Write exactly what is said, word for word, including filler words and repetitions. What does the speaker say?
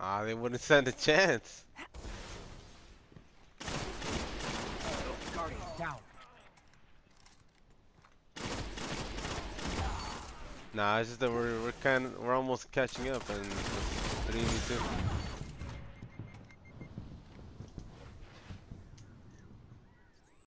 Nah, they wouldn't stand a chance. Guardian down. Nah, it's just that we're we're kind of we're almost catching up, and it's three v two.